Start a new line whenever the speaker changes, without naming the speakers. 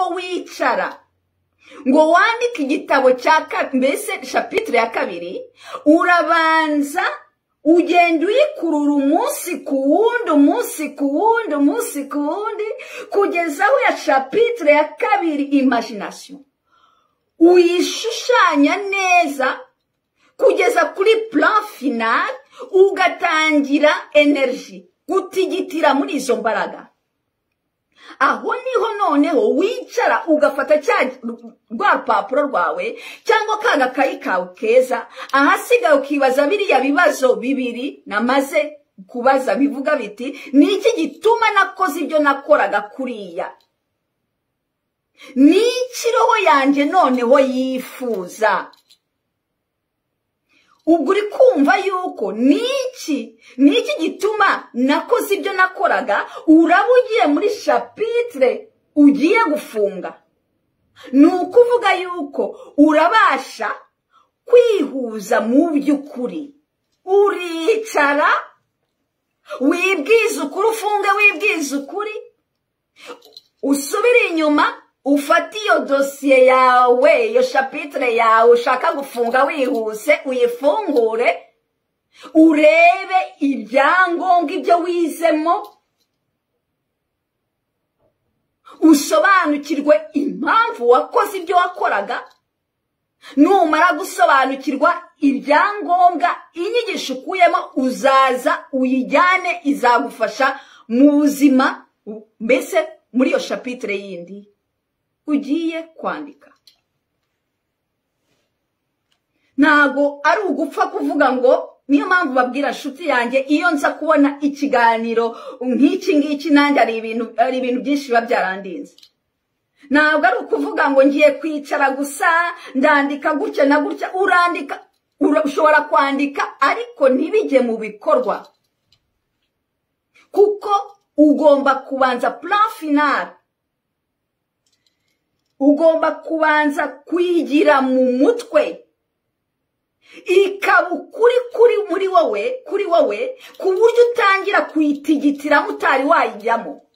wicara ngo wandike igitabo cya mbese chapitre ya kabiri, urabanza ugenda uyikurura umunsi ku wundi kugeza aho ya chapitre ya kabiri imagination uyishushanya neza kugeza kuri plan final, ugatangira energy gutigitira muri izo mbaraga. Aho niho noneho wicara ugafata rwa rupapuro rwawe cyangwa kagakayi kawe keza, ahasigaye ukibaza biriya bibazo bibiri namaze kubaza bivuga biti niki gituma nakoze ibyo nakoraga kuriya, niki roho yanjye noneho yifuza. Ubwo uri kumva yuko niki gituma nakoze ibyo nakoraga, uraba ugiye muri chapitre ugiye gufunga. Ni ukuvuga yuko urabasha kwihuza mu by'ukuri, uricara wibwiza ukuri, ufunge wibwiza ukuri, usubire inyuma ufate iyo dosiye yawe, iyo chapitre yawe ushaka gufunga wihuse, uyifungure, urebe ibyangombwa ibyo wizemo, usobanukirwe impamvu wakoze ibyo wakoraga. Numara gusobanukirwa ibyangombwa, inyigisho ukuyemo uzaza uyijyane, izagufasha mu buzima, mbese muri iyo chapitre yindi ugiye kwandika. Ntago ari ugupfa kuvuga ngo, niyo mpamvu babwira nshuti yanjye iyo nza kubona ikiganiro nk'iki ngiki nanjye ari ibintu byinshi biba byarandinze. Ntabwo ari ukuvuga ngo ngiye kwicara gusa ndandika gutya na gutya. Urandika, ushobora kwandika ariko ntibijye mu bikorwa, kuko ugomba kubanza plan final, ugomba kubanza kwigira mu mutwe, ikaba kuri wowe ku buryo utangira kuyitigitiramo utari wayijyamo.